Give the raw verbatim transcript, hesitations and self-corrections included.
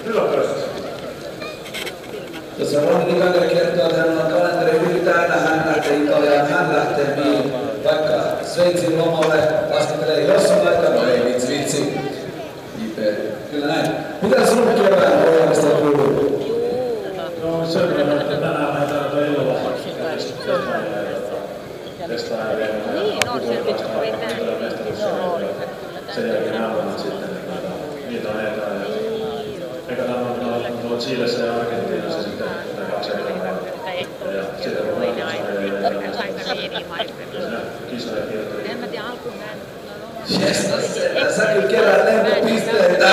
Tässä Ronni Tikainen kertoo, että hän on kalenteri hyvin täynnä, hän lähtee Italiaan, hän lähtee niin vaikka Sveitsin lomalle, laskettelee jossain aikaa, no ei vitsi vitsi. I P, kyllä näin. Mitä sun kevään ohjelmista kuuluu? No sen verran, että tänään mä täällä illalla testaa ja vielä sen jälkeen aamulla sitten niitä on etaan. Eikä nämä on Chiilessä ja Argentiinassa sitten kaksi ekaa. Ja sitten on kisoja kiertelyä. En mä tiedä alkuun näin. Jes, sä kyllä kerää lentopisteitä.